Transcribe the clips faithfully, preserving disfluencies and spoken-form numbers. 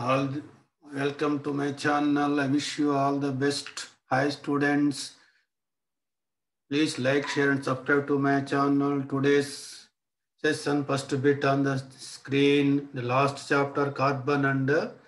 All the, welcome to my channel. I wish you all the best. Hi students. Please like, share and subscribe to my channel. Today's session first bit on the screen. The last chapter carbon and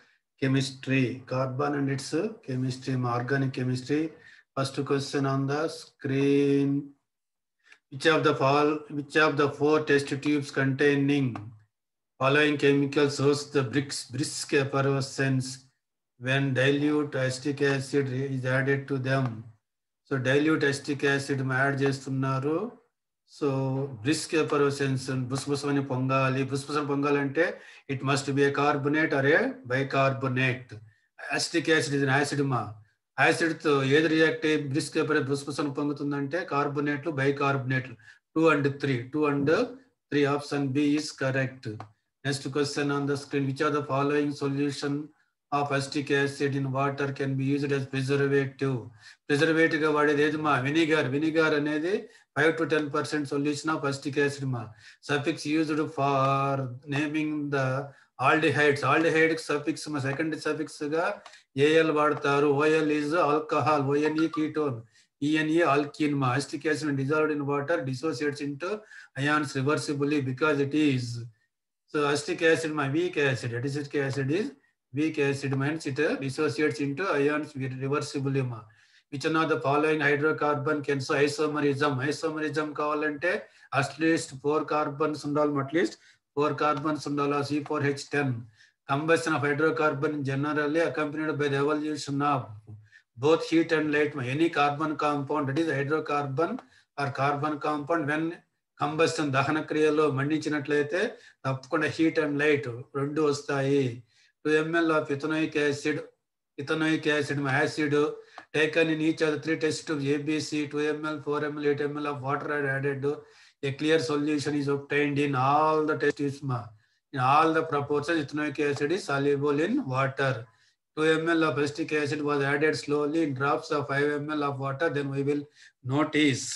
chemistry. Carbon and its chemistry, organic chemistry. First question on the screen. Which of the fall, which of the four test tubes containing following chemicals host the brisk, brisk effervescence when dilute acetic acid is added to them? So dilute acetic acid add చేస్తున్నారు. So brisk effervescence బుసబుసమని పొంగాలి. బుసబుసమని పొంగాలంటే it must be a carbonate or a bicarbonate. Acetic acid is an acid మా. Acid తో ఏది react అయ్యి brisk బుసబుసని పొంగుతుందంటే కార్బోనేట్లు బైకార్బోనేట్లు two and three two and three option B is correct. Next question on the screen. Which of the following solution of acetic acid in water can be used as preservative? Preservative ga vaadedi edi ma vinegar. Vinegar anedi five to ten percent solution of acetic acid ma. Suffix used for naming the aldehydes. Aldehyde suffix ma second suffix ga al vaadtaru. Ol is alcohol. One ketone. Ene alkene ma. Acetic acid dissolved in water dissociates into ions reversibly because it is. So acetic acid, my weak acid, acetic acid is weak acid, means it dissociates into ions reversibly. Which one of the following hydrocarbon can so isomerism? Isomerism kavalante at least four carbons undal, at least four carbons undal, C four H ten. Combustion of hydrocarbon generally accompanied by the evolution of both heat and light. Any carbon compound, that is hydrocarbon or carbon compound, when combustion దహన క్రియలో మండించినట్లయితే తప్పకుండా heat and light రెండు వస్తాయి. Two ml of ethanoic acid ethanoic acid acid taken in each of the three test tubes A B C two ml four ml eight ml of water are added. A clear solution is obtained in all the test tubes. In all the proportions ethanoic acid is soluble in water. two eml of acetic acid was added slowly in drops of five eml of water. Then we will notice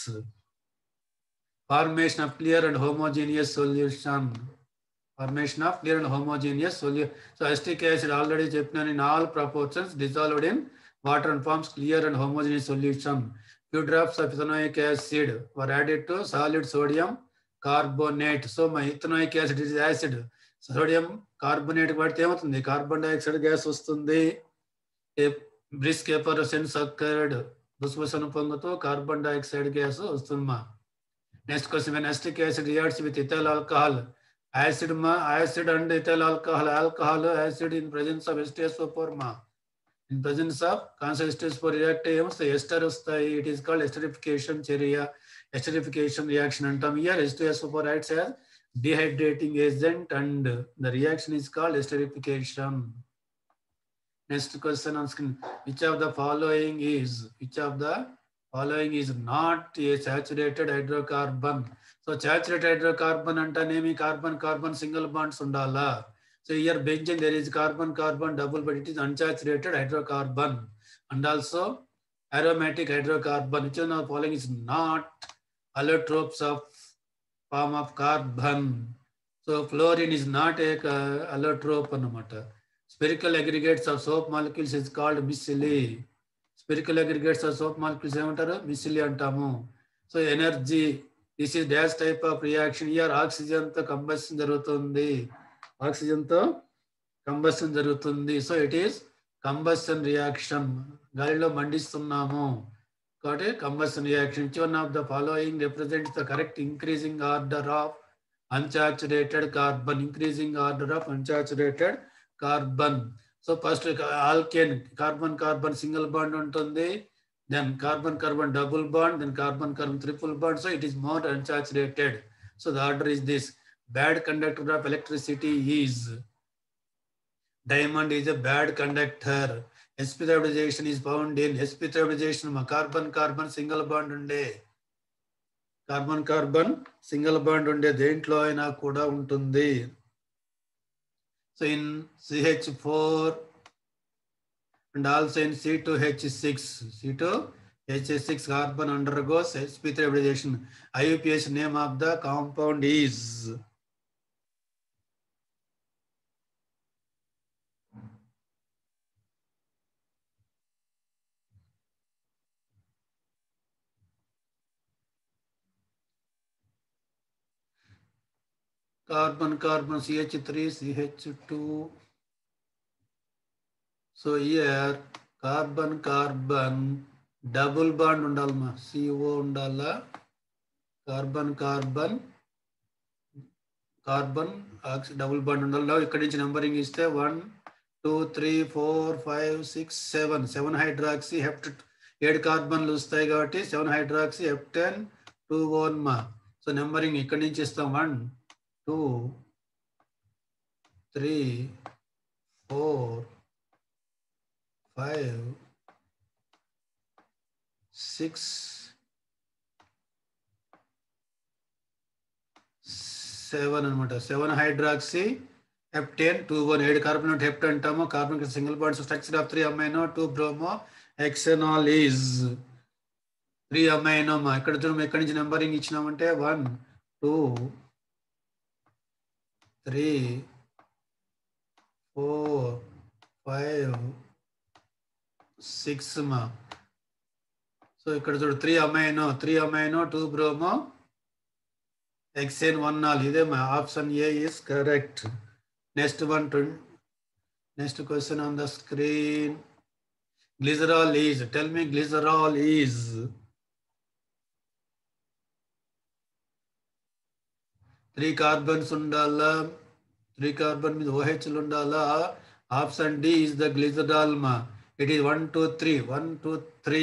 formation of clear and homogeneous solution. Formation of clear and homogeneous solution. So acetic acid already cheptanu in all proportions dissolved in water and forms clear and homogeneous solution. Few drops of ethanoic acid were added to solid sodium carbonate. So my ethanoic acid is acid. Sodium carbonate vaadite emautundi carbon dioxide gas vastundi. A brisk effervescence occurred. Busbusanu ponguto carbon dioxide gas vastundma. Next question, when acetic acid reacts with ethyl alcohol, acid ma, acid and ethyl alcohol, alcohol, acid in presence of H two S O four ma. In presence of constant H two S O four react ester vastayi. It is called esterification cheria, esterification reaction. And here H two S O four acts as dehydrating agent and the reaction is called esterification. Next question on screen. Which of the following is, which of the following is not a saturated hydrocarbon? So saturated hydrocarbon antanemi carbon carbon single bonds undala. So here benzene there is carbon carbon double, but it is unsaturated hydrocarbon. And also aromatic hydrocarbon. Which one of the following is not allotropes of form of carbon? So fluorine is not a uh, allotrope anamata. Spherical aggregates of soap molecules is called micelle. Spherical aggregates of soap molecules ఏమంటారు మిసిలి అంటాము. So energy, this is dash type of reaction. Air oxygen తో combustion జరుగుతుంది, oxygen తో combustion జరుగుతుంది. So it is combustion reaction. గాలిలో మండిస్తున్నాము కాబట్టి combustion reaction. Which one of the following represents the correct increasing order of unsaturated carbon? Increasing order of unsaturated carbon. So first alkane, carbon carbon single bond ఉంటుంది, then carbon carbon double bond, then carbon carbon triple bond. So it is more unsaturated. So the order is this. Bad conductor of electricity is diamond is a bad conductor. sp hybridization is found in sp hybridization carbon carbon single bond unde carbon carbon single bond unde దేంట్లో అయినా కూడా ఉంటుంది. So in C H four and also in C two H six, C two H six carbon undergoes sp three hybridization. I U P A C name of the compound is carbon carbon C H three C H two. So here carbon carbon double bond undalma C O undala carbon carbon carbon double bond undala. Now ikkadi nunchi numbering iste one two three four five six seven seven hydroxy hept eight కార్బన్లు వస్తాయి కాబట్టి seven hydroxy heptane two one మా. So numbering ఇక్కడి నుంచి ఇస్తాం one two three four five six seven అనమాట. seven hydroxy heptane two one eight carbon hept అంటాము. Carbon single bonds structure of three amino two bromo hexanol is three amino మా. ఇక్కడ చూడండి ఎక్కడి నుంచి నెంబరింగ్ ఇచ్చినామంటే one two three four five six మా. So ఇక్కడ చూడు three amino three amino two bromo hexane one al. ఇదే మా option A is correct. Next one next question on the screen. Glycerol is tell me glycerol is three carbons ఉండాలా, three carbon మీద ఓహెచ్లు ఉండాలా. Option D is the glycerol మా. It is one two three one two three.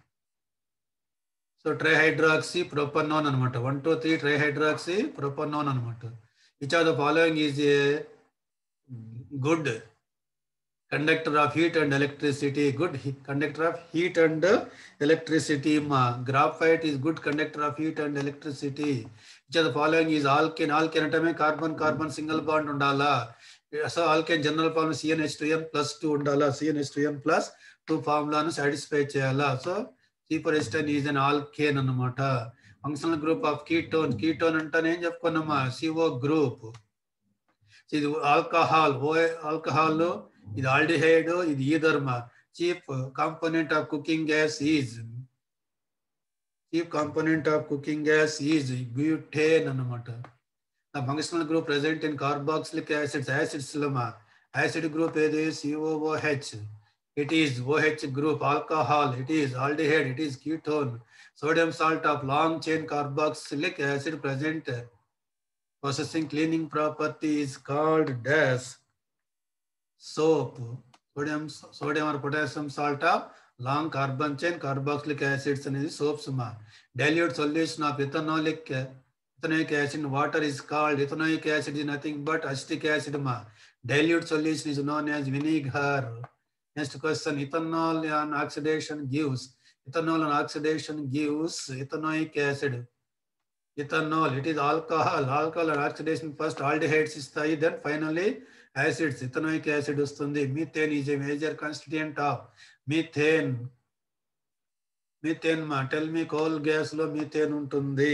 So trihydroxy propanone అనమాట. One two three trihydroxy propanone అనమాట. Which of the following is a good conductor of heat and electricity? Good conductor of heat and electricity ma. Graphite is good conductor of heat and electricity. Which of the following is alkane? Alkane antame carbon carbon single bond undala. So alkane general form C N H two n plus two undala. C N H two n plus two formula nu satisfy cheyala. So C for Histone is an alkane anamata. Functional group of ketone. Ketone antane em cheptunnama C O group. So ఇది alcohol O alcohol ఇది aldehyde ఇది ether మా. Chief component of cooking gas is chief component of cooking gas is butane అన్నమాట. ఆ functional group present in carboxylic acids acids లో మా acid group ఏది C O O H. It is OH group. Alcohol it is aldehyde it is ketone. Sodium salt of long chain carboxylic acid present possessing cleaning property is called dash soap. Sodium sodium or potassium salt of long carbon chain carboxylic acids అనేది soaps ma. Dilute solution of ethanolic ethanoic acid in water is called ethanoic acid is nothing but acetic acid ma. Dilute solution is known as vinegar. Next question. Ethanol on oxidation gives ethanol on oxidation gives ethanoic acid. Ethanol it is alcohol. Alcohol and oxidation first aldehydes istayi then finally acids. Ethanoic acid ustundi. Methane is a major constituent of methane. Methane ma tell me coal gas lo methane untundi.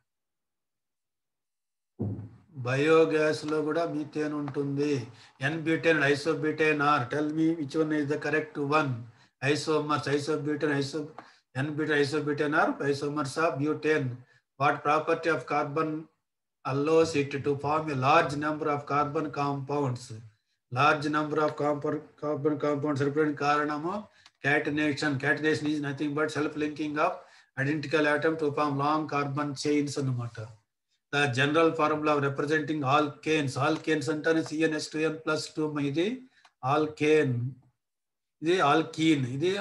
Biogas lo kuda methane untundi. N-butane and isobutane are tell me which one is the correct one. Isomers isobutane iso N-butane isobutane are isomers of butane. What property of carbon allows it to form a large number of carbon compounds? Large number of carbon compounds represent karanamo catenation. Catenation is nothing but self-linking of identical atom to form long carbon chains anamata. The general formula of representing alkanes. Alkanes antane C N H two n plus two idi alkane. Idi alkene. Idi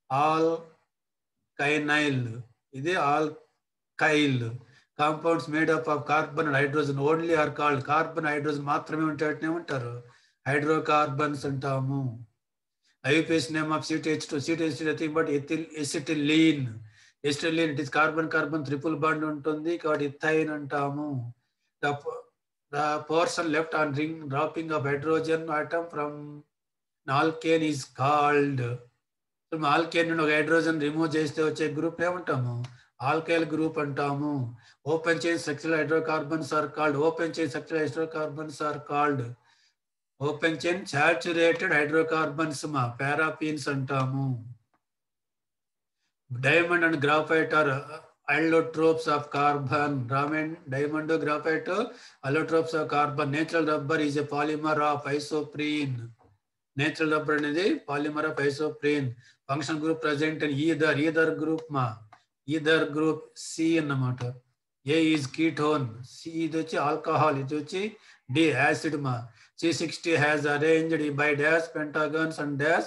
alkynyl. Idi al Kyle. Compounds made up of carbon and hydrogen only are called carbon hydrogen మాత్రమే ఉంటాయనే ఉంటారు hydrocarbons అంటాము. I U P A C name of C T H two. C T H two nothing but ethyl acetylene. Acetylene it is carbon carbon triple bond ఉంటుంది కాబట్టి ethyne అంటాము. The the portion left on ring dropping of hydrogen atom from an alkane is called. So alkane నుండి ఒక hydrogen remove చేస్తే వచ్చే group ఏమంటాము alkyl group antamu. Open chain sexual hydrocarbons are called open chain sexual hydrocarbons are called open chain saturated hydrocarbons ma paraffins antamu. Diamond and graphite are allotropes of carbon. Diamond, diamond graphite, allotropes of carbon. Natural rubber is a polymer of isoprene. Natural rubber is polymer of isoprene. Functional group present in either either group ma. Either group C annamata. A is ketone. C is alcohol. It D acid ma. C sixty has arranged by dash pentagons and dash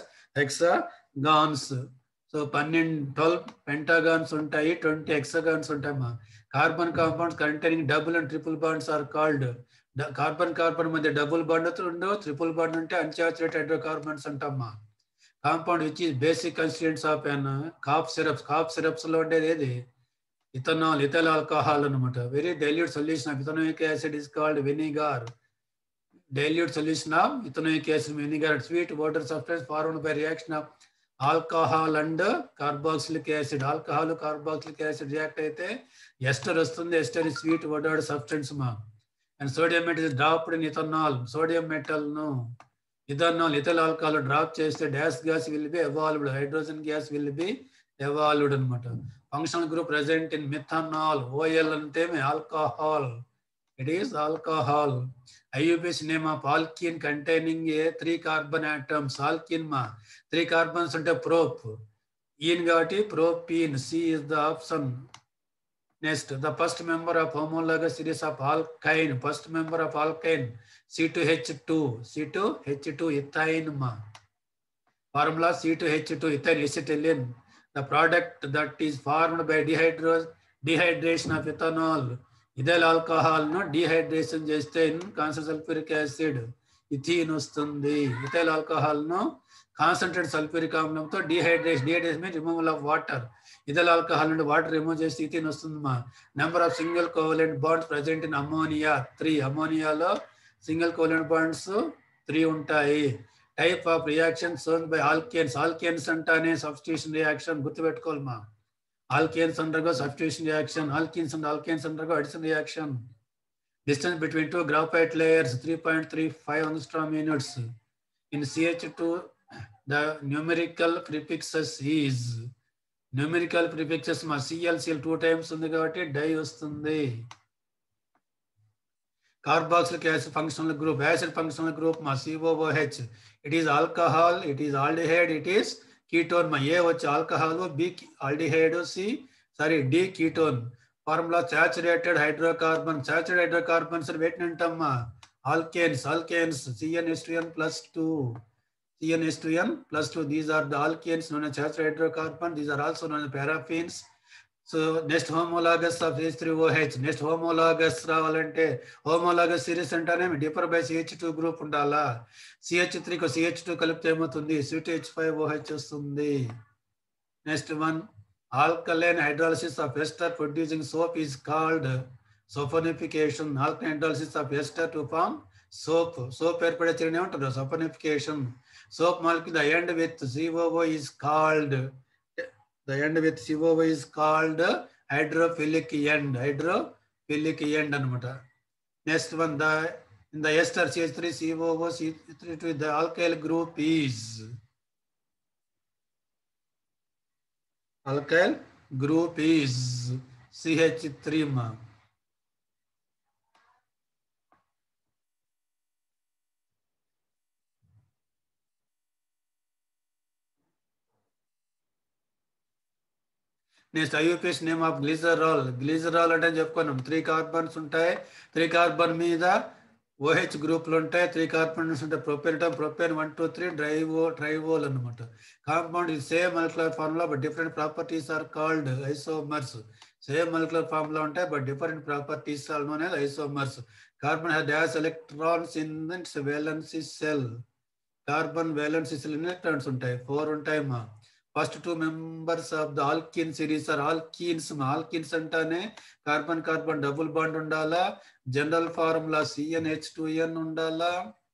hexagons. So twelve, twelve pentagons untai, twenty hexagons untai. Carbon compounds containing double and triple bonds are called. Carbon carbon madhya double bond undo, triple bond unte unsaturated hydrocarbons antama. Compound which is basic constituents of an cough syrups. Cough syrups lo undedi ethanol, ethyl alcohol anamata. Very dilute solution of ethanoic acid is called vinegar. Dilute solution of ethanoic acid vinegar, sweet water substance formed by reaction of alcohol and carboxylic acid. Alcohol carboxylic acid react aithe ester vastundi. Ester is sweet water substance ma. And sodium metal is dropped in ethanol. Sodium metal no. Ethanol, ethyl alcohol drop cheste dash gas will be evolved. Hydrogen gas will be evolved anamata. Functional group present in methanol. O L ante alcohol. It is alcohol. I U P A name of alkene containing a three carbon atoms. Alkene ma three carbons unte prop. Ene gati propene. C is the option. Next, the first member of homologous series of alkyne. First member of alkyne C two H two. C two H two ethane ma. Formula C two H two ethane acetylene. The product that is formed by dehydro dehydration of ethanol. Ethyl alcohol no dehydration cheste in concentrated sulfuric acid ethene vastundi. Ethyl alcohol no concentrated sulfuric amlamto dehydration. Dehydration means removal of water. Ethyl alcohol and water remove cheste ethene vastundima. Number of single covalent bonds present in ammonia three. Ammonia lo single covalent bonds three untai. Type of reaction shown by alkanes. Alkanes antane substitution reaction. Gurtupettukovali ma. Alkanes undergo substitution reaction. Alkenes and alkanes undergo addition reaction. Distance between two graphite layers three point three five angstrom units. In C H two, the numerical prefixes is numerical prefixes ma Cl Cl two times undi kabatti di vastundi. Carboxylic acid functional group. Acid functional group ma C O O H. It is alcohol. It is aldehyde. It is ketone ma. A vachi alcohol, B aldehyde, C sorry D ketone. Formula saturated hydrocarbon. Saturated hydrocarbons are weight antamma. Alkanes. Alkanes C N H two N plus two. C N H two N plus two. These are the alkanes known as saturated hydrocarbon. These are also known as paraffins. So next homologous of H three O H. Next homologous ravalante homologous series antane differ by C H two group undala. C H three ko C H two kalipte emutundi C two H five O H vastundi. Next one, alkaline hydrolysis of ester producing soap is called saponification. Alkaline hydrolysis of ester to form soap. Soap erpade chirine untaru saponification. Soap molecule the end with C O O is called the end with C O O is called hydrophilic end. Hydrophilic end anamata. Next one, the in the ester C H three C O O C three two the alkyl group is alkyl group is C H three ma. Next, I U P A name of glycerol. Glycerol అంటే చెప్పుకున్నాం three carbons ఉంటాయి. Three carbon మీద OH గ్రూప్లు ఉంటాయి. Three carbons ఉంటాయి. Propane propane one two three డ్రైవో triol అనమాట. Compound is same molecular formula but different properties are called isomers. Same molecular formula ఉంటాయి but different properties are known as isomers. Carbon has dash electrons in its valency cell. Carbon valency cell electrons ఉంటాయి. four ఉంటాయి మా. First two members of the alkene series are alkenes. Alkenes antane carbon carbon double bond undala. General formula C N H two N undala.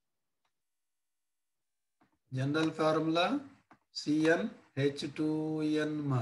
General formula C N H two N ma.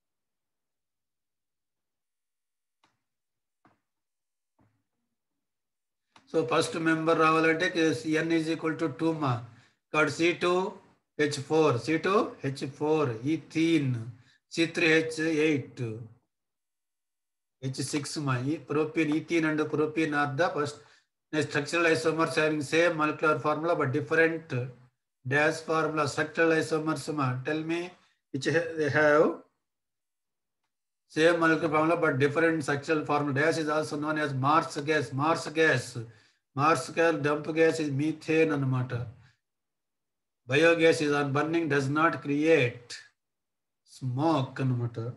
So first member ravalante C N is equal to two ma. Got C two H four, C two H four, ethene, C three H eight. H six ma, propene, ethene and propene are the first structural isomers having same molecular formula but different dash formula. Structural isomers ma, tell me which they have same molecular formula but different structural formula. Dash is also known as Mars gas. Mars gas. Mars gas dump gas is methane anamata. Biogas is on burning does not create smoke anamata.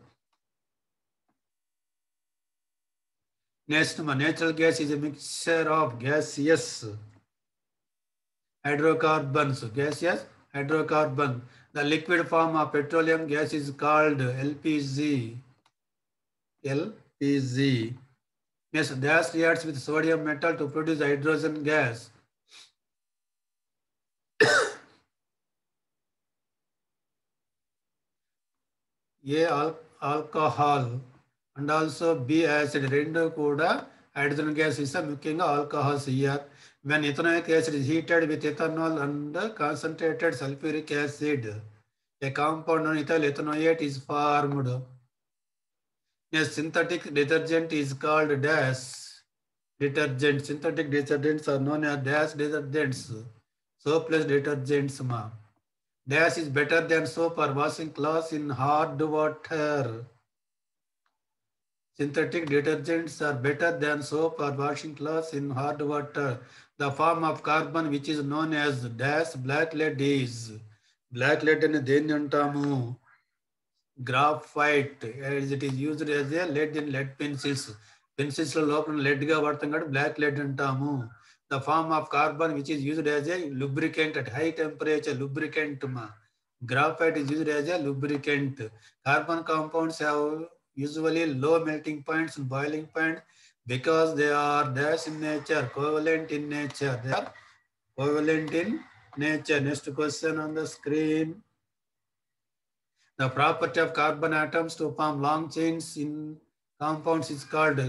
Next, natural gas is a mixture of gaseous hydrocarbons. Gaseous hydrocarbon. The liquid form of petroleum gas is called L P G. L P G. Yes, gas reacts with sodium metal to produce hydrogen gas. A al alcohol and also B acid రెండు కూడా hydrogen gas is ముఖ్యంగా alcohols here. When ethanoic acid is heated with ethanol and concentrated sulfuric acid, a compound on ethyl ethanoate is formed. A synthetic detergent is called dash detergent. Synthetic detergents are known as dash detergents. Soapless detergents ma. Dash is better than soap for washing clothes in hard water. Synthetic detergents are better than soap for washing clothes in hard water. The form of carbon which is known as dash black lead is black lead and then antamu graphite as it is used as a lead in lead pencils. Pencils local lead ga vartam kada black lead antamu. The form of carbon which is used as a lubricant at high temperature lubricant ma. Graphite is used as a lubricant. Carbon compounds have usually low melting points and boiling point because they are dash in nature, covalent in nature. They are covalent in nature. Next question on the screen. The property of carbon atoms to form long chains in compounds is called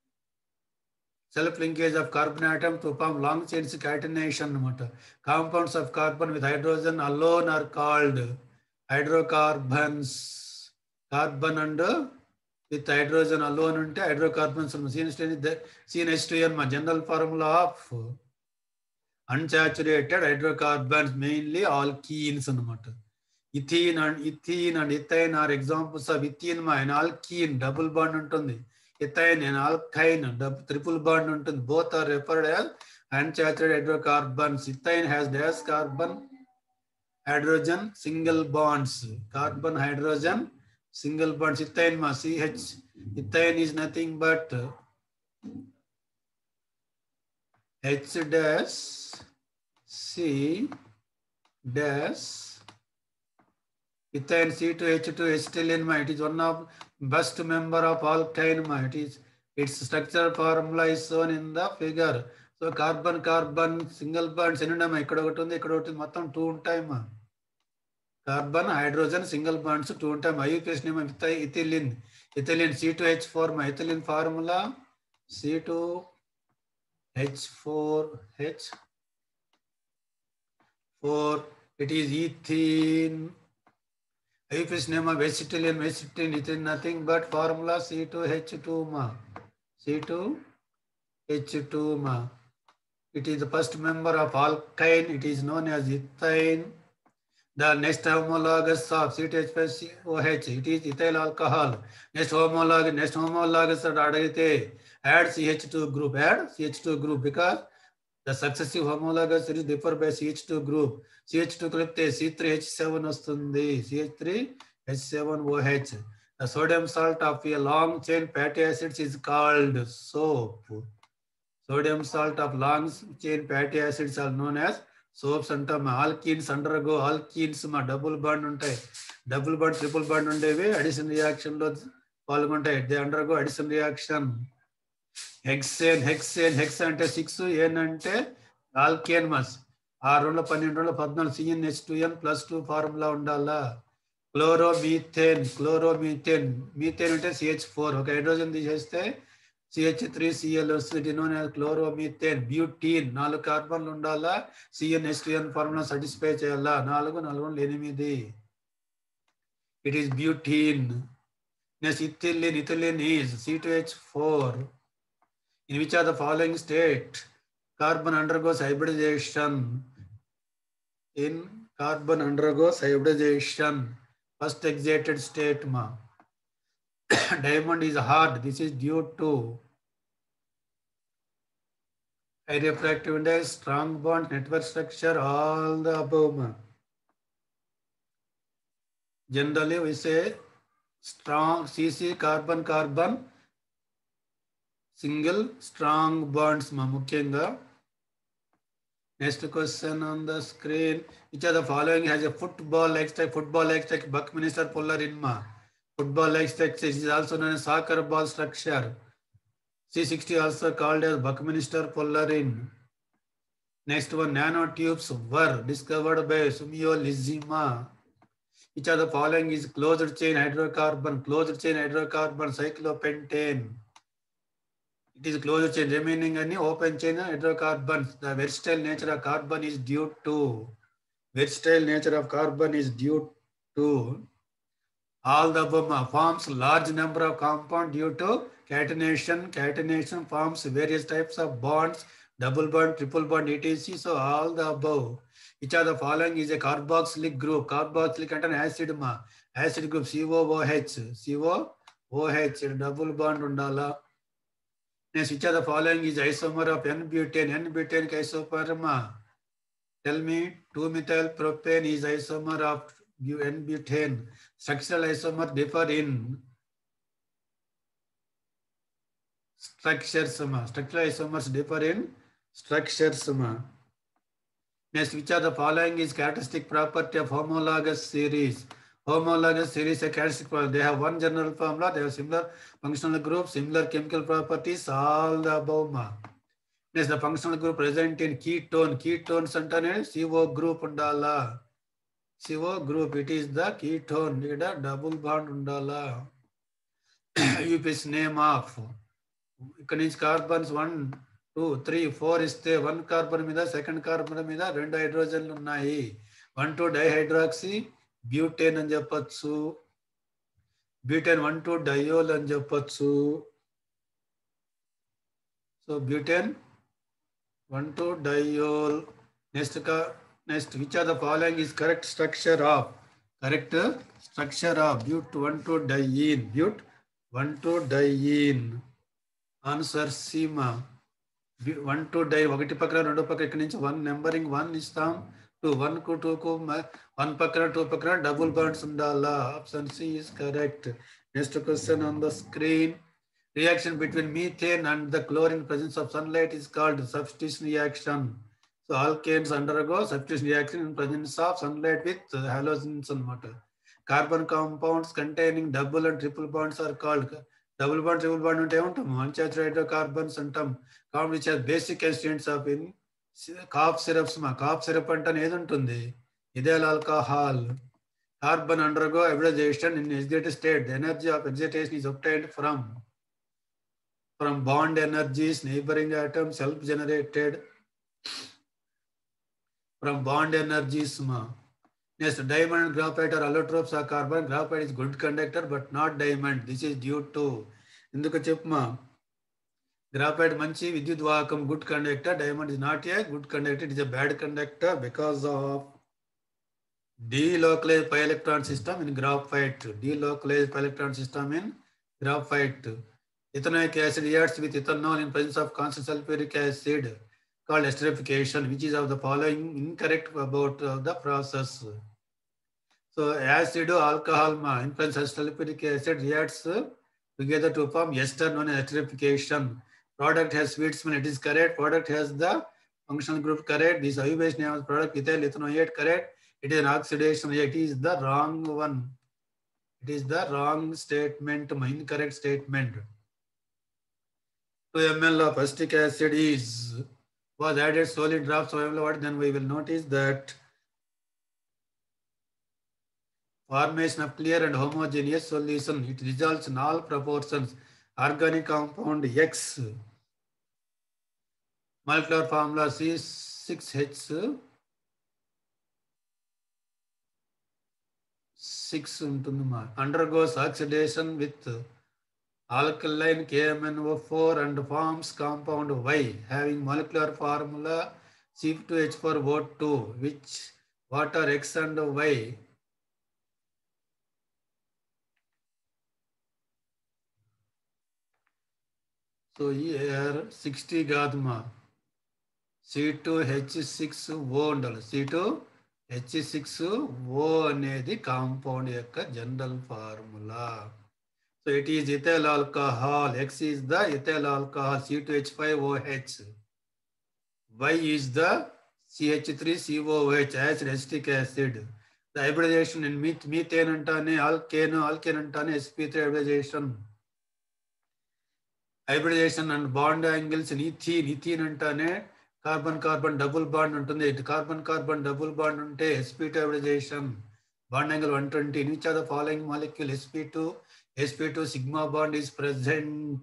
self-linkage of carbon atom to form long chains catenation. Compounds of carbon with hydrogen alone are called hydrocarbons. Carbon and with hydrogen alone unte hydrocarbons. C N H two n general formula of unsaturated hydrocarbons, mainly alkenes. Ethene and ethene and ethane are examples of ethene ma, an alkene double bond untundi. Ethane and alkyne triple bond untundi. Both are referred as unsaturated hydrocarbons. Ethane has dash carbon hydrogen single bonds. Carbon hydrogen single bonds. Ethane ma C H. Ethane is nothing but H dash C dash ethane C two H two acetylene ma. It is one of best member of alkyne ma. It is its structural formula is shown in the figure. So carbon carbon single bonds ఎన్ని ఉన్నాయి ఇక్కడ ఒకటి ఉంది ఇక్కడ ఒకటి మొత్తం two ఉంటాయి మా. Carbon hydrogen single bonds two ఉంటాయి. I U P A C name ethylene. Ethylene C two H four ma. Ethylene formula C two H four H four. It is ethene. I U P A C name of acetylene. Acetylene it is nothing but formula C two H two ma. C two H two ma. It is the first member of alkyne. It is known as ethane. The next homologous of C two H five C O H. It is ethyl alcohol. Next homologous. Next homologous adagite add C H two group. Add C H two group because the successive homologous series differ by C H two group. C H two కలిపితే C three H seven వస్తుంది. C H three H seven O H. The sodium salt of a long chain fatty acids is called soap. Sodium salt of long chain fatty acids are known as soaps. అంటాం. Alkenes undergo alkenes మా double bond ఉంటాయి. Double bond triple bond ఉండేవి addition reaction లో పాల్గొంటాయి. They undergo addition reaction. Hexane hexane hex అంటే six ane అంటే alkane మస్ ఆరు రెండు పన్నెండు రెండు పద్నాలుగు CN H two N plus two formula ఉండాలా. క్లోరోమీథేన్ క్లోరోమీథేన్ మీథేన్ అంటే సిహెచ్ ఫోర్ ఒక హైడ్రోజన్ తీసేస్తే సిహెచ్ త్రీ సిఎల్ వస్తుంది. Known as chloromethane. బ్యూటీన్ నాలుగు కార్బన్లు ఉండాలా. CN H two N formula satisfy చేయాలా. నాలుగు నాలుగు ఎనిమిది. It is butene. Next, ethylene. Ethylene is C two H four. In which of the following state carbon undergoes hybridization? In carbon undergoes hybridization. First excited state. Ma. Diamond is hard. This is due to high refractive index, strong bond, network structure, all the above. Ma. Generally, we say strong C C carbon carbon single strong bonds. Ma. Mukhyenga. Next question on the screen. Which of the following has a football-like structure? Football-like structure. Buckminster Fullerene. Ma. Football-like structure is also known as soccer ball structure. C sixty also called as Buckminster Fullerene. Next one, nanotubes were discovered by Sumio Lizima. Which of the following is closed chain hydrocarbon? Closed chain hydrocarbon cyclopentane. It is closed chain. Remaining any open chain hydrocarbons. The versatile nature of carbon is due to versatile nature of carbon is due to all the above. Forms large number of compounds due to catenation. Catenation forms various types of bonds, double bond, triple bond, et cetera. So all the above. Which of the following is a carboxylic group? Carboxylic and an acid. Ma. Acid group C O O H. C O O H. Double bond undala. Next, which of the following is isomer of N-butane? N-butane isomer. Tell me, two methyl propane is isomer of N-butane. Structural isomer differ in structures. Structural isomers differ in structures. Next, which of the following is characteristic property of homologous series? Homologous series is a characteristic property. They have one general formula, they have similar functional group, similar chemical properties, all the above. Next, the functional group present in ketone. Ketones ante C O group undala. C O group, it is the ketone. Ikkada double bond undala. U P S name of. Ikkada నుంచి carbons one two three four ఇస్తే one carbon మీద second carbon మీద రెండు హైడ్రోజన్లు ఉన్నాయి. One two dihydroxy butane అని చెప్పచ్చు. Butane one two diol అని చెప్పచ్చు. So butane one two diol. Next, next, which are the following is correct structure of correct structure of but one two diene. But one two diene. Answer C. Ma. one two di ఒకటి పక్కన రెండు పక్కన ఇక్కడ నుంచి one numbering one ఇస్తాం. Two one కు two కు one పక్కన టూ పక్కన డబుల్ బాండ్స్ ఉండాలా. Option C is correct. Next question on the screen. Reaction between methane and the chlorine presence of sunlight is called substitution reaction. So alkanes undergo substitution reaction in presence of sunlight with halogens and water. Carbon compounds containing double and triple bonds are called double bond, triple bond unte untam unsaturated hydrocarbons antam. Compound which has basic constituents of in cough syrups. Ma cough syrup ante edi untundi ethyl alcohol. Carbon undergo hybridization in excited state. The energy of excitation is obtained from from bond energies, neighboring atoms, self-generated from bond energies. Ma. Next, diamond and graphite are allotropes of carbon. Graphite is good conductor, but not diamond. This is due to Induka Chipma. Graphite manchi vidyudvakam good conductor. Diamond is not a good conductor. It is a bad conductor because of delocalized pi electron system in graphite. Delocalized pi electron system in graphite. Ethanoic acid reacts with ethanol in presence of constant sulfuric acid called esterification. Which is of the following incorrect about uh, the process? So acid alcohol ma, in presence of sulfuric acid reacts uh, together to form ester known as esterification. Product has sweet smell, it is correct. Product has the functional group correct. This I U base name of product ethyl ethanoate correct. It is an oxidation. It is the wrong one. It is the wrong statement, my incorrect statement. two milliliters of acetic acid is was added solid drops of water, then we will notice that formation of clear and homogeneous solution. It results in all proportions. Organic compound X. Molecular formula C six H six ఉంటుందమ్మా. Undergoes oxidation with alkaline K M N O four and forms compound Y having molecular formula C two H four O two, which what are X and Y? So here sixty gadma C two H six O ఉండాలి. C two H six O అనేది compound యొక్క general formula. So it is ethyl alcohol. X is the ethyl alcohol C two H five O H. Y is the C H three C O H acid acetic acid. The hybridization in methane antane alkane alkane antane S P three hybridization. Hybridization and bond angles in ethene ethene antane carbon carbon double bond ఉంటుంది. Carbon carbon double bond ఉంటే S P two hybridization. Bond angle one twenty. In which of the following molecule S P two S P two sigma bond is present?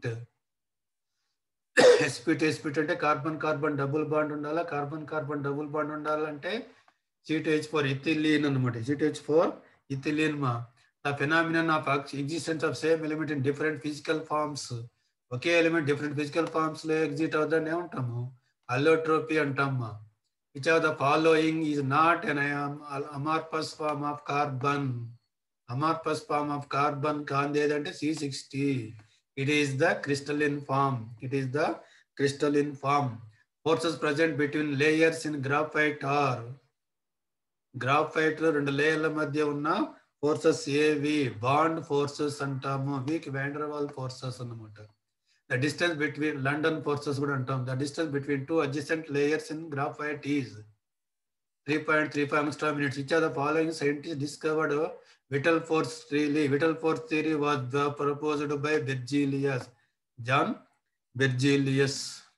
S P two S P two అంటే carbon carbon double bond ఉండాలా. Carbon carbon double bond ఉండాలంటే C two H four ethylene అన్నమాట. C two H four ethylene మా. The phenomenon of existence of same element in different physical forms. ఒకే element different physical forms లో exit అవుతుందని ఏమంటాము? Allotropy అంటామా. Which of the following is not an amorphous form of carbon? Amorphous form of carbon కాంది ఏదంటే C sixty. It is the crystalline form. It is the crystalline form. Forces present between layers in graphite are graphite లో రెండు లేయర్ల మధ్య ఉన్న forces ఏవి? Bond forces అంటాము. Weak van der Waals forces అన్నమాట. The distance between London forces కూడా అంటాం. The distance between two adjacent layers in graphite is three point three five angstrom units. Which of the following scientists discovered Vital force theory? Vital force theory was proposed by Berzelius. John Berzelius.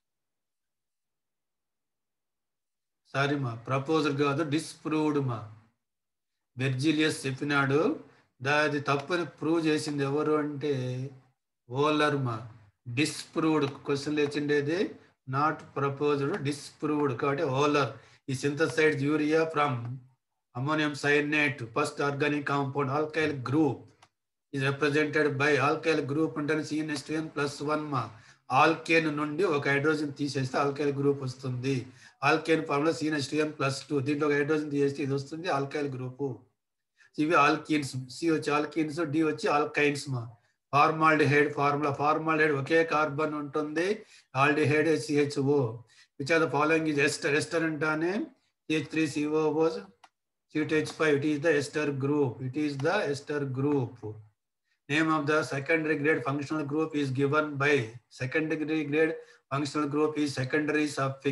Sorry ma, proposed కాదు, disproved మా. బెర్జిలియస్ చెప్పినాడు. దాది తప్పని prove చేసింది ఎవరు అంటే Wohler మా. Disproved question లేచిండేది నాట్ ప్రపోజ్డ్, డిస్ప్రూవ్డ్ కాబట్టి ఓలర్. ఈ synthesised urea from ammonium cyanate, first organic compound, alkyl group is represented by alkyl group అంటే C N H two N plus one మా. ఆల్కేన్ నుండి ఒక హైడ్రోజన్ తీసేస్తే alkyl group వస్తుంది. Alkane formula C N H two N plus two. దీంట్లో ఒక hydrogen తీసేస్తే ఇది వస్తుంది ఆల్కైల్ గ్రూపు. ఇవి ఆల్కీన్స్. సి వచ్చి ఆల్కీన్స్, డి వచ్చి ఆల్కైన్స్ మా. ఫార్మాల్డిహైడ్ ఫార్ములా, ఫార్మాల్డిహైడ్ ఒకే కార్బన్ ఉంటుంది. Aldehyde C H O. Which are the following is ester. Ester అంటానే C H three C O O C two H five. It is the ester group. It is the ester group. Name of the secondary grade functional group is given by secondary grade functional group is secondary suffix.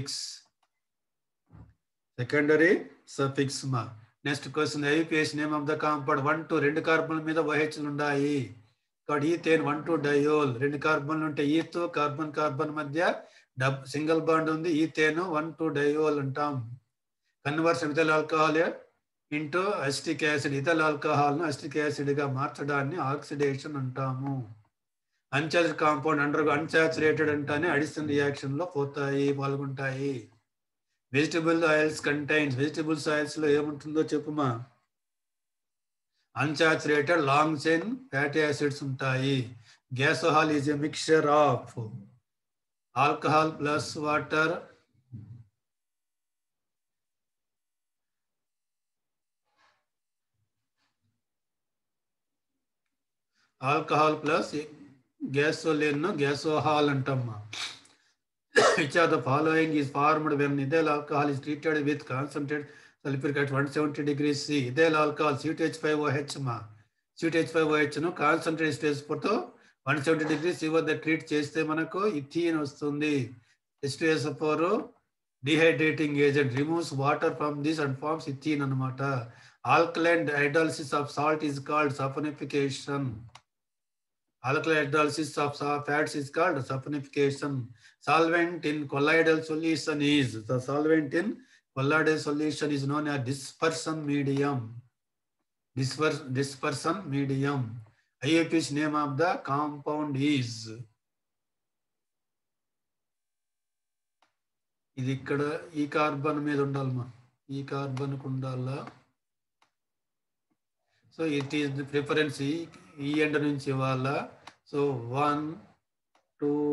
Secondary suffix ma. Next question. I U P A C name of the compound one two రెండు carbon మీద OH ఉండాయి. కాబట్టి ethane one two diol. రెండు కార్బన్లు ఉంటే ఈతో carbon carbon మధ్య డబ్ సింగిల్ బాండ్ ఉంది. ఈథేన్ one two డయోల్ అంటాం. Conversion ethyl alcohol into acetic acid. Ethyl ఆల్కహాల్ను అసిటిక్ యాసిడ్గా మార్చడాన్ని ఆక్సిడేషన్ అంటాము. అన్చార్జ్డ్ కాంపౌండ్ అండర్ అన్సాచురేటెడ్ అంటానే అడిషన్ రియాక్షన్లో పోతాయి, పాల్గొంటాయి. Vegetable oils contains. వెజిటబుల్స్ ఆయిల్స్లో ఏముంటుందో చెప్పుమా. Unsaturated long chain fatty acids ఉంటాయి. Gasohol is a mixture of alcohol plus water alcohol plus gasoline, gasohol అంటమ్మా. Which of the following is formed when ethyl alcohol is treated with concentrated sulphuric acid one seventy degrees C. Ethyl alcohol C two H five O H మా. C two H five O H ను concentrate స్టేజ్తో one seventy degrees C వద్ద treat చేస్తే మనకు ethene వస్తుంది. H two S O four dehydrating agent removes water from this and forms ethene అనమాట. Alkaline hydrolysis of salt is called saponification. Alkaline hydrolysis of fats is called saponification. Solvent in colloidal solution is the solvent in colloidal solution is known as dispersion medium. Dispers dispersion medium. I U P A C name of the compound is. ఇది ఇక్కడ ఈ carbon మీద ఉండాలమ్మా. ఈ carbon కు ఉండాలా. So it is the preference E E end నుంచి వాళ్ళ. So one, two,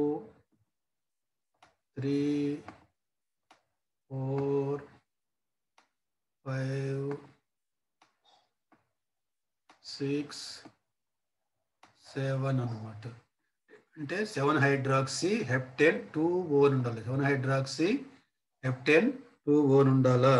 three, four, five, six, seven అన్నమాట. అంటే seven hydroxy heptane two one ఉండాలి. Seven hydroxy heptane two one ఉండాలా.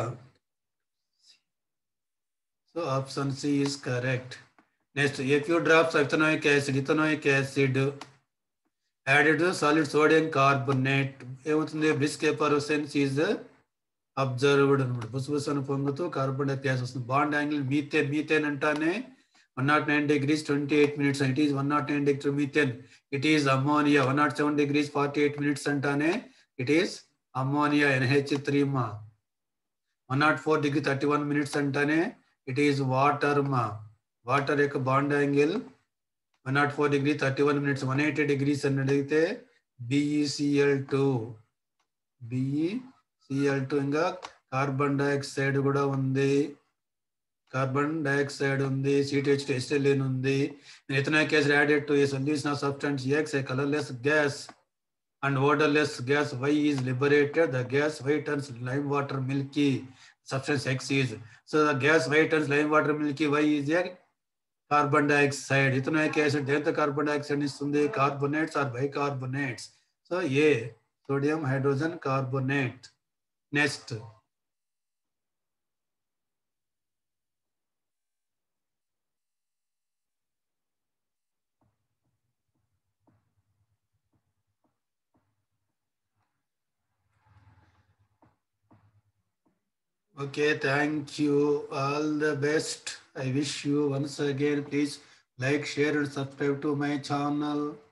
So option C is correct. Next a few drops of ethanoic acid ethanoic acid added solid sodium carbonate ఏమవుతుంది, brisk effervescence is observed అనమాట. బుసబుసను పొంగుతూ carbon di gas వస్తుంది. Bond angle methane methane అంటానే one nought nine degrees twenty eight minutes it is one nought nine degree methane. It is ammonia one not seven degrees forty eight minutes అంటానే it is ammonia NH three మా. One nought four degree thirty one minutes అంటానే it is water మా. Water యొక్క bond angle one nought four degree thirty one minutes. One eighty degrees అని అడిగితే BECL two BECL two. ఇంకా carbon dioxide కూడా ఉంది, carbon dioxide ఉంది, CTH SLN ఉంది. Ethanoic acid added to a solution of substance X, a colourless gas and odorless gas Y is liberated. The gas Y turns lime water milky. Substance X is. So the gas Y turns lime water milky. Y is a carbon dioxide. Ethanoic acid దేంతో carbon dioxide ఇస్తుంది, carbonates or bicarbonates. So a sodium hydrogen carbonate. Next okay, thank you, all the best. I wish you once again, please like, share and subscribe to my channel.